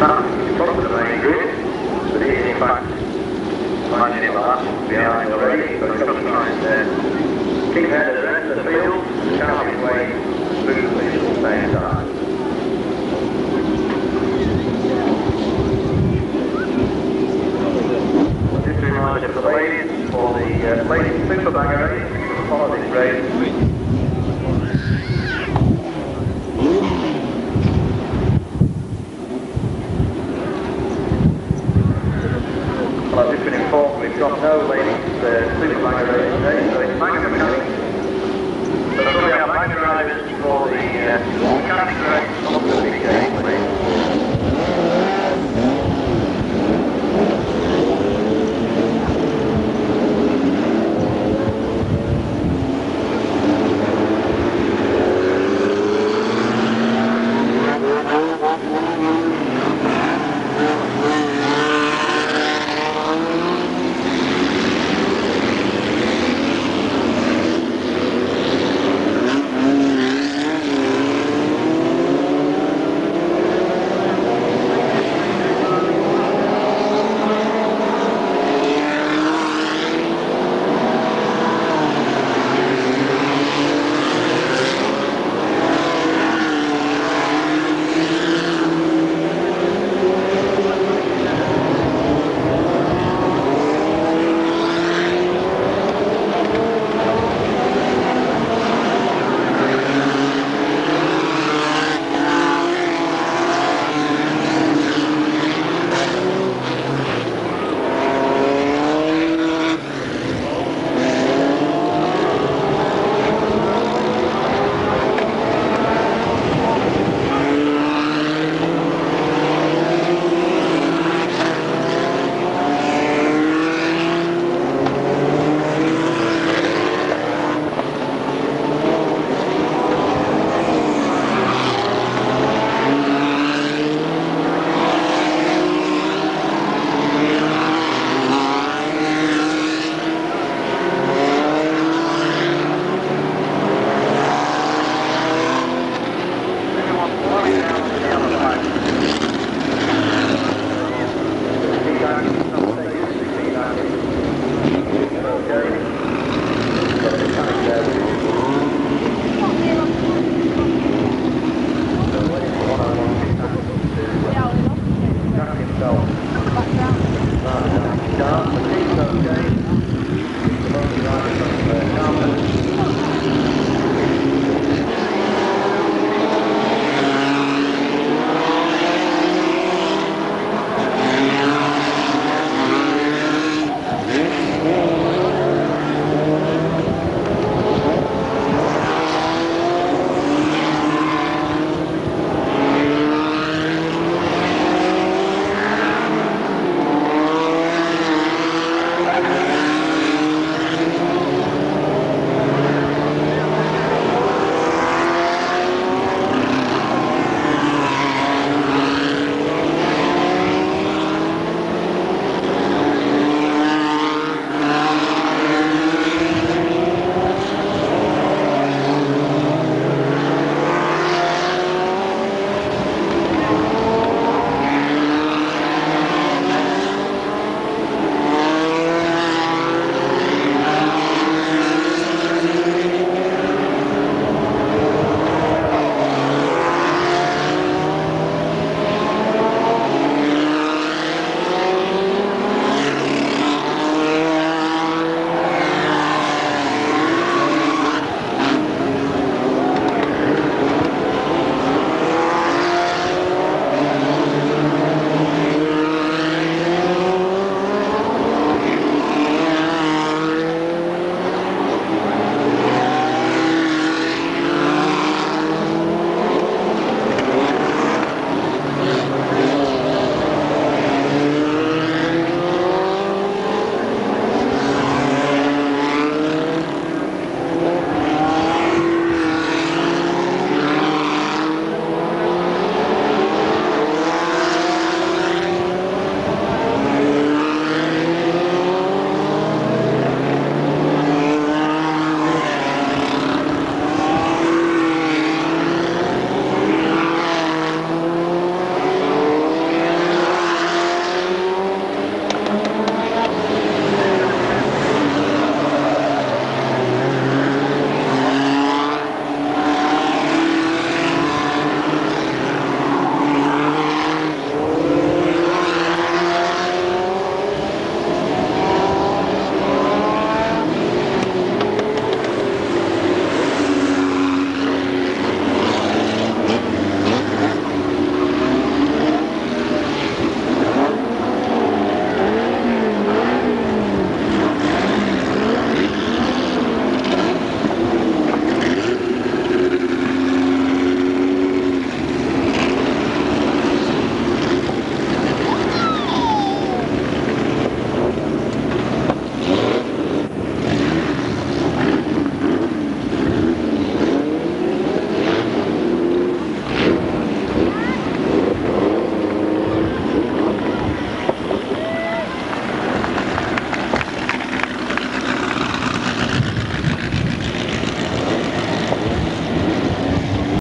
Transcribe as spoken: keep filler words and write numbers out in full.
It's from the main grid, but it is in fact ninety laps behind already, but I've got to try and uh, keep ahead of the rest of the field, carry his way smoothly at the same time. Just a reminder for the ladies, for the uh, ladies super bagger race, follow this race. Well, I've just been informed we've got no ladies uh, super bagger race today, so it's bagger mechanics. So we have bagger drivers for the uh,